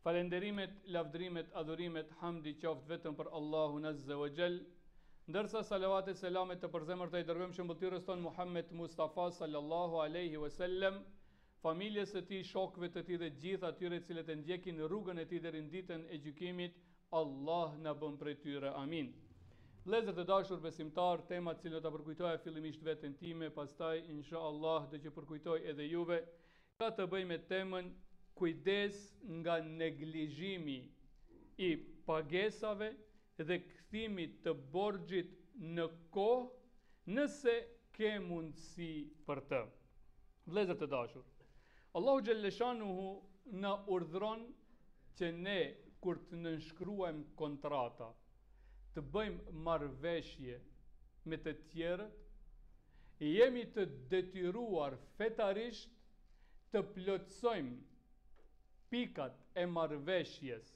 Falenderimet, lavdrimet, adhurimet, hamdi qoftë vetëm për Allahun Azza wa Jall. Ndërsa salavat e selamet të përzemër të i dërgojmë shëmbëltirës tonë Muhammed Mustafa sallallahu alaihi wasallam, familjes së tij, shokëve të tij dhe gjithë atyre të cilët e ndjekin rrugën e tij deri në ditën e gjykimit, Allah na bën prej tyre. Amin. Vëllezër të dashur besimtar, tema të cilën do ta përkujtoja fillimisht veten time, pastaj inshallah do që përkujtoj edhe juve, ka të bëjë me temën kujdes nga neglizhimi i pagesave dhe kthimi të borxhit në kohë nëse ke mundësi për të. Vëllezër të dashur, Allahu xhalleshanuhu na urdhron që ne kur të nënshkruajmë kontrata, të bëjmë marrëveshje me të tjerët, jemi të detyruar fetarisht të plotësojmë pikat e marrëveshjes,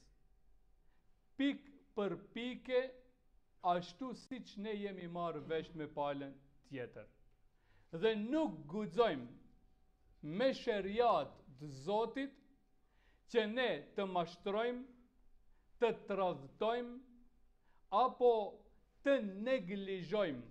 pik për pike, ashtu siç ne jemi marrë vesh me palën tjetër. Dhe nuk guxojmë me sheriat të Zotit që ne të mashtrojmë, të tradhtojmë, apo të neglizhojmë,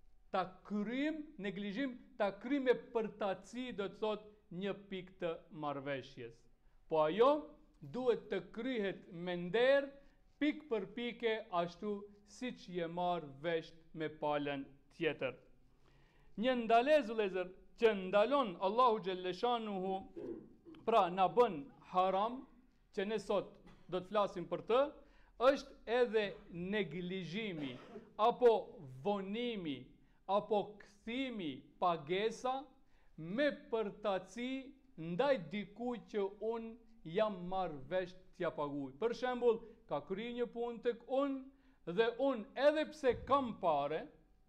neglizhim ta kryjmë me përtaci, do të thot një pikë të marrëveshjes. Po ajo duhet të kryhet me nder, pikë për pike, ashtu siç je marrë vesh me palën tjetër. Një ndalesë, vëllezër, që ndalon Allahu xhalleshanuhu, pra na bën haram, që ne sot do të flasim për të, është edhe neglizhimi, apo vonimi, apo kthimi pagesa me përtaci ndaj dikujt që unë jam marrë vesh t'ja paguaj. Për shembull, ka kryer një punë tek unë dhe unë edhe pse kam pare,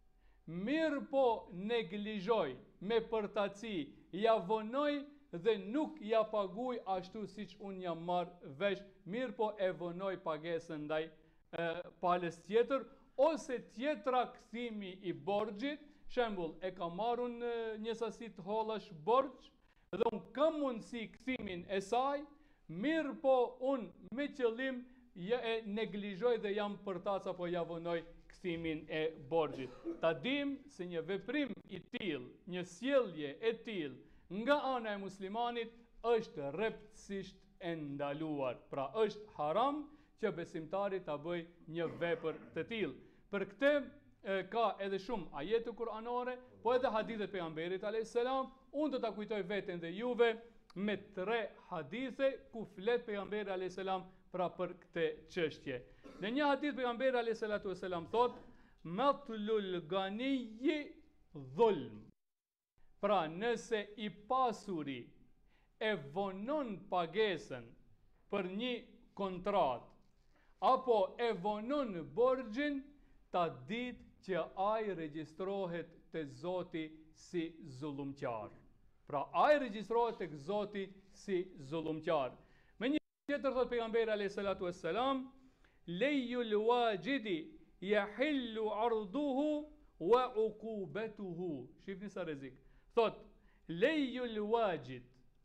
mirë po neglizhoj me përtaci, ja vonoj dhe nuk ja paguaj ashtu siç unë jam marrë vesh, mirë po e vonoj pagesën ndaj palës tjetër, ose tjetra kthimi i borxhit. Shembull, e ka marrun një sasi të hollash borxh dhe unë kam mundësi kthimin e saj, mirë po unë me qëllim e neglizhoj dhe jam përtac apo ja vonoj kthimin e borxhit. Ta dim se një veprim i tillë, një sjellje e tillë nga ana e muslimanit është rreptësisht e ndaluar. Pra është haram që besimtari ta bëj një vepër të tillë. Për këtë ka edhe shumë ajete kuranore, po edhe hadithe pejgamberit alayhis salam. Unë do ta kujtoj veten dhe juve me 3 hadithe ku flet pejgamberi alayhis salam pra për këtë çështje. Në një hadith pejgamberi alayhis salatu wasalam thot: "Matlul ganiyi dhulm." Pra nëse i pasuri e vonon pagesën për një kontrat, apo e vonon borxhin, ta ditë që ai regjistrohet te Zoti si zullumqtar. Pra ai regjistrohet tek Zoti si zullumqtar. Me një tjetër thot pejgamberi alayhis salatu wassalam: "Lejul wajidi yahillu arduhu wa uqubatuhu." Shifni sa rrezik. Thot, lejul wajid,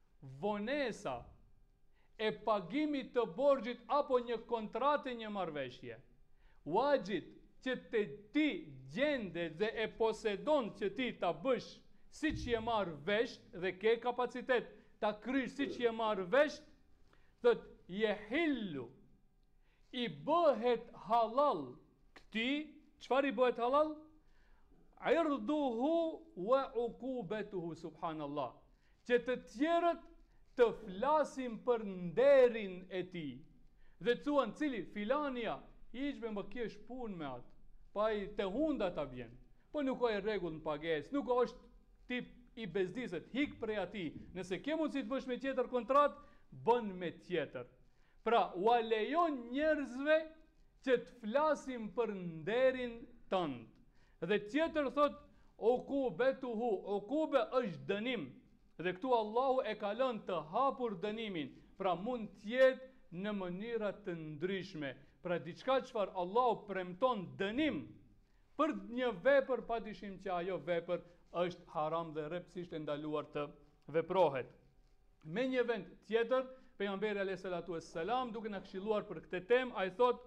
vonesa e pagimit të borxhit apo një kontrate, një marrëveshje. Wajid, që ti gjende dhe e posedon që ti ta bësh siç je marrë vesh dhe ke kapacitet ta krysh siç je marrë vesh, thot yehillu, i bëhet halal këti. Çfarë i bëhet halal? Irduhu wa uqubatuhu, subhanallah. Që të tjerët të flasin për nderin e tij dhe thuan cili filania hiqbe më kesh punë me atë, pa i të hunda ta vjen, po nuk ka e rregull në pagesë, nuk është tip i bezdiset, hik prej ati. Nëse ke mundësi të bësh me tjetër kontrat, bën me tjetër. Pra, u lejon njerëzve që të flasin për nderin tënd. Dhe tjetër thot, uqubetuhu, uqube është dënim. Dhe këtu Allahu e ka lënë të hapur dënimin, pra mund tjetë në mënyra të ndryshme. Pra diçka çfarë Allahu premton dënim për një vepër, padyshim që ajo vepër është haram dhe rreptësisht e ndaluar të veprohet. Me një vend tjetër, pejgamberi alayhi salatu wassalam duke na këshilluar për këtë temë, ai thot: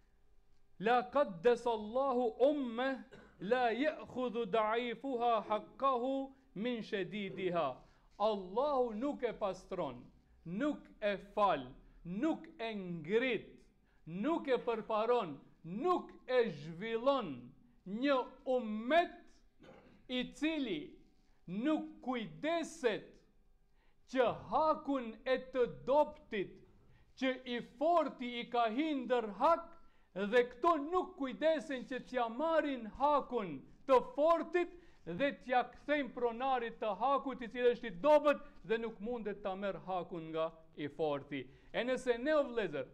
La qaddesallahu umme la ya'khudhu da'ifuha haqqahu min shadidiha. Allahu nuk e pastron, nuk e fal, nuk e ngrit, nuk e përparon, nuk e zhvillon një ummet i cili nuk kujdeset që hakun e të doptit, që i forti i ka hindër hak, dhe këto nuk kujdesen që t'ja marrin hakun të fortit dhe t'ja kthejnë pronarit të hakut i cili është i dobët dhe nuk mundet ta merr hakun nga i forti. E nëse ne o vëllezër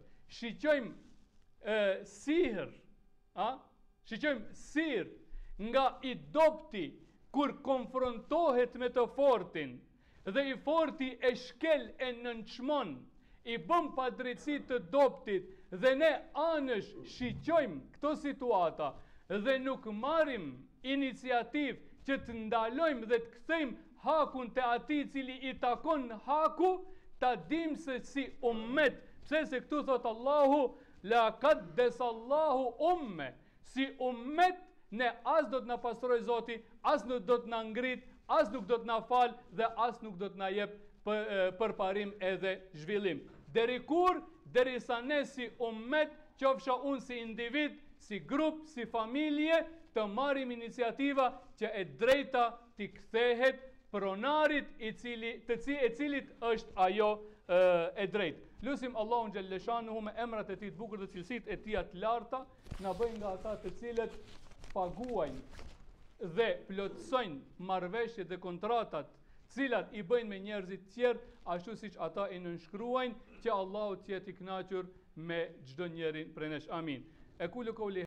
shiqojmë sihr, shiqojmë sir nga i dobti kur konfrontohet me të fortin dhe i forti e shkel e nënçmon, i bëm pa drejtësi të doptit dhe ne anësh shiqojmë këto situata dhe nuk marrim iniciativë që të ndalojmë dhe të kthejmë hakun te atij i cili i takon haku, ta dim se si ummet, pse se këtu thot Allahu la qaddesallahu umme, si ummet ne as do të na pastroj Zoti, as nuk do të na ngrit, as nuk do të na fal dhe as nuk do të na jep përparim edhe zhvillim. Deri kur? Derisa ne si ummet, qofsha unë si individ, si grup, si familje, të marrim iniciativa që e drejta t'i kthehet pronarit e cilit është ajo e drejt. Lusim Allahun xhalleshanuhu me emrat e tij të bukur dhe cilësitë e tij të larta, na bëjnë nga ata të cilët paguajnë dhe plotësojnë marrëveshjet dhe kontratat cilat i bëjnë me njerëzit tjerë, ashtu siç ata i nënshkruajnë, që Allahu të jetë i kënaqur me çdo njeri prej nesh. Amin. E kulu